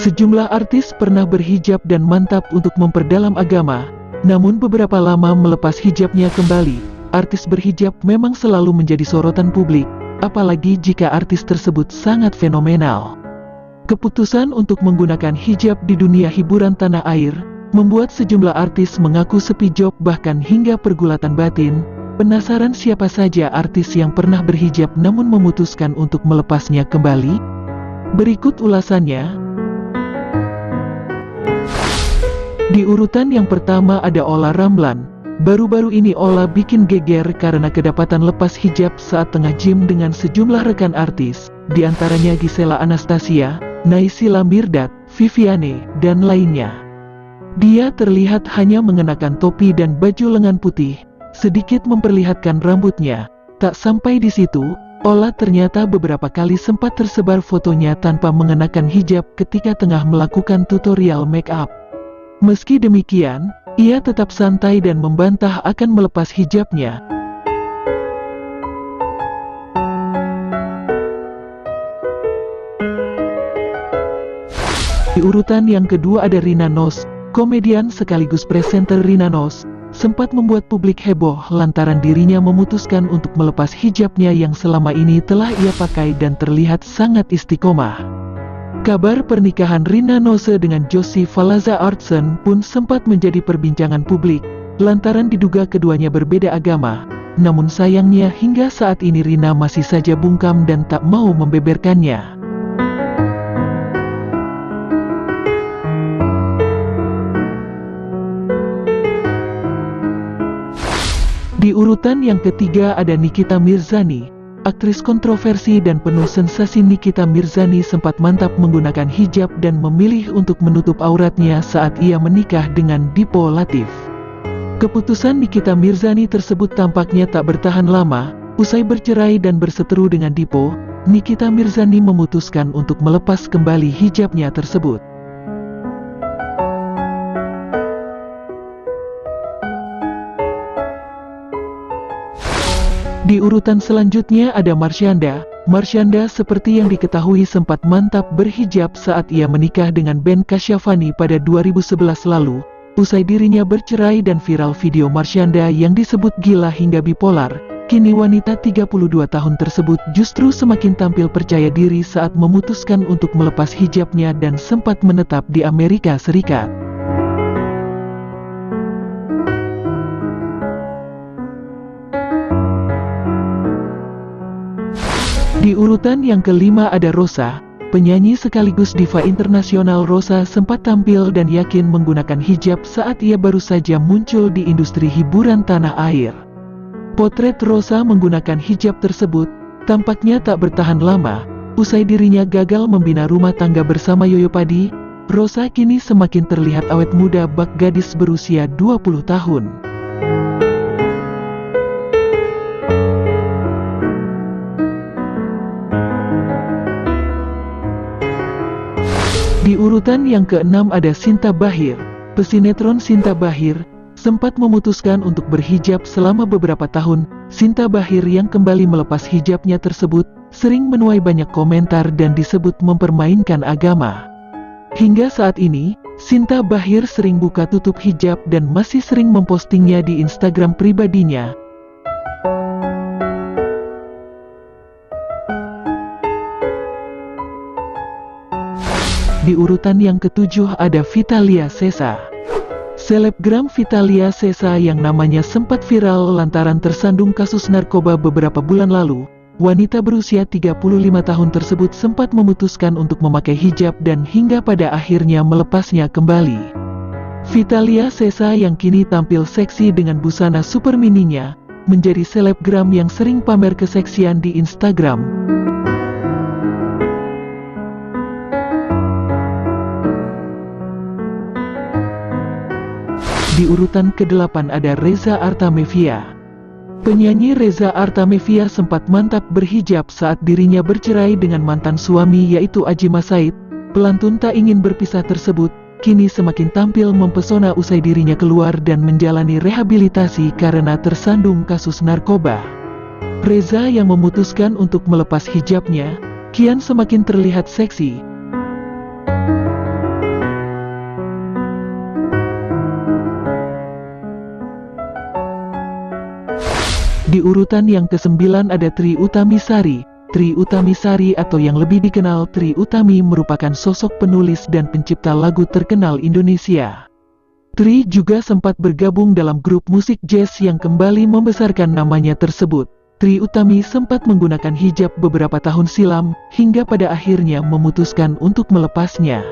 Sejumlah artis pernah berhijab dan mantap untuk memperdalam agama, namun beberapa lama melepas hijabnya kembali. Artis berhijab memang selalu menjadi sorotan publik, apalagi jika artis tersebut sangat fenomenal. Keputusan untuk menggunakan hijab di dunia hiburan tanah air membuat sejumlah artis mengaku sepi job bahkan hingga pergulatan batin. Penasaran siapa saja artis yang pernah berhijab namun memutuskan untuk melepasnya kembali? Berikut ulasannya. Di urutan yang pertama ada Olla Ramlan. Baru-baru ini Olla bikin geger karena kedapatan lepas hijab saat tengah gym dengan sejumlah rekan artis, diantaranya Gisela Anastasia, Naysila Mirdad, Viviane, dan lainnya. Dia terlihat hanya mengenakan topi dan baju lengan putih, sedikit memperlihatkan rambutnya. Tak sampai di situ, Olla ternyata beberapa kali sempat tersebar fotonya tanpa mengenakan hijab ketika tengah melakukan tutorial make up. Meski demikian, ia tetap santai dan membantah akan melepas hijabnya. Di urutan yang kedua ada Rina Nose. Komedian sekaligus presenter Rina Nose sempat membuat publik heboh lantaran dirinya memutuskan untuk melepas hijabnya yang selama ini telah ia pakai dan terlihat sangat istiqomah. Kabar pernikahan Rina Nose dengan Josie Falaza Artson pun sempat menjadi perbincangan publik, lantaran diduga keduanya berbeda agama. Namun sayangnya hingga saat ini Rina masih saja bungkam dan tak mau membeberkannya. Di urutan yang ketiga ada Nikita Mirzani. Aktris kontroversi dan penuh sensasi Nikita Mirzani sempat mantap menggunakan hijab dan memilih untuk menutup auratnya saat ia menikah dengan Dipo Latif. Keputusan Nikita Mirzani tersebut tampaknya tak bertahan lama. Usai bercerai dan berseteru dengan Dipo, Nikita Mirzani memutuskan untuk melepas kembali hijabnya tersebut. Di urutan selanjutnya ada Marshanda. Marshanda seperti yang diketahui sempat mantap berhijab saat ia menikah dengan Ben Kasyafani pada 2011 lalu. Usai dirinya bercerai dan viral video Marshanda yang disebut gila hingga bipolar, kini wanita 32 tahun tersebut justru semakin tampil percaya diri saat memutuskan untuk melepas hijabnya dan sempat menetap di Amerika Serikat. Di urutan yang kelima ada Rosa. Penyanyi sekaligus diva internasional Rosa sempat tampil dan yakin menggunakan hijab saat ia baru saja muncul di industri hiburan tanah air. Potret Rosa menggunakan hijab tersebut tampaknya tak bertahan lama. Usai dirinya gagal membina rumah tangga bersama Yoyo Padi, Rosa kini semakin terlihat awet muda bak gadis berusia 20 tahun. Di urutan yang keenam ada Sinta Bahir. Pesinetron Sinta Bahir sempat memutuskan untuk berhijab selama beberapa tahun. Sinta Bahir yang kembali melepas hijabnya tersebut sering menuai banyak komentar dan disebut mempermainkan agama. Hingga saat ini, Sinta Bahir sering buka tutup hijab dan masih sering mempostingnya di Instagram pribadinya. Di urutan yang ketujuh ada Vitalia Sesa. Selebgram Vitalia Sesa yang namanya sempat viral lantaran tersandung kasus narkoba beberapa bulan lalu. Wanita berusia 35 tahun tersebut sempat memutuskan untuk memakai hijab dan hingga pada akhirnya melepasnya kembali. Vitalia Sesa yang kini tampil seksi dengan busana super mininya, menjadi selebgram yang sering pamer keseksian di Instagram. Di urutan ke-8 ada Reza Artamevia. Penyanyi Reza Artamevia sempat mantap berhijab saat dirinya bercerai dengan mantan suami yaitu Aji Masaid. Pelantun tak ingin berpisah tersebut kini semakin tampil mempesona usai dirinya keluar dan menjalani rehabilitasi karena tersandung kasus narkoba. Reza yang memutuskan untuk melepas hijabnya kian semakin terlihat seksi. Di urutan yang ke-9 ada Trie Utamisari. Trie Utamisari atau yang lebih dikenal Trie Utami merupakan sosok penulis dan pencipta lagu terkenal Indonesia. Trie juga sempat bergabung dalam grup musik jazz yang kembali membesarkan namanya tersebut. Trie Utami sempat menggunakan hijab beberapa tahun silam, hingga pada akhirnya memutuskan untuk melepasnya.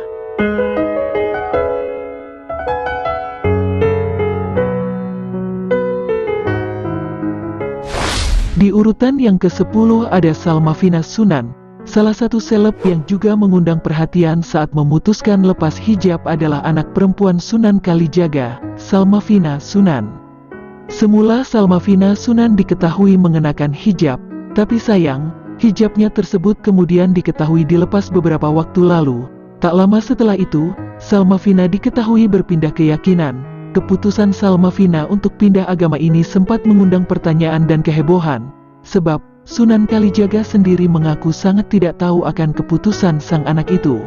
Di urutan yang ke-10 ada Salmavina Sunan. Salah satu seleb yang juga mengundang perhatian saat memutuskan lepas hijab adalah anak perempuan Sunan Kalijaga, Salmavina Sunan. Semula Salmavina Sunan diketahui mengenakan hijab, tapi sayang, hijabnya tersebut kemudian diketahui dilepas beberapa waktu lalu. Tak lama setelah itu, Salmavina diketahui berpindah keyakinan. Keputusan Salmavina untuk pindah agama ini sempat mengundang pertanyaan dan kehebohan, sebab Sunan Kalijaga sendiri mengaku sangat tidak tahu akan keputusan sang anak itu.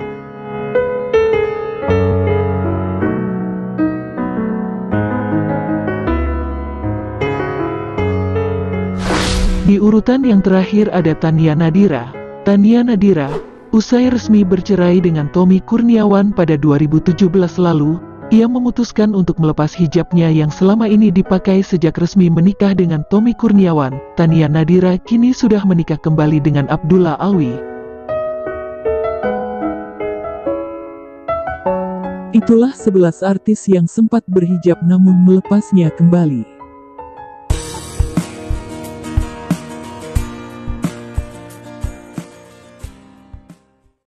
Di urutan yang terakhir ada Tania Nadira. Tania Nadira, usai resmi bercerai dengan Tommy Kurniawan pada 2017 lalu, ia memutuskan untuk melepas hijabnya yang selama ini dipakai sejak resmi menikah dengan Tommy Kurniawan. Tania Nadira kini sudah menikah kembali dengan Abdullah Alwi. Itulah 11 artis yang sempat berhijab namun melepasnya kembali.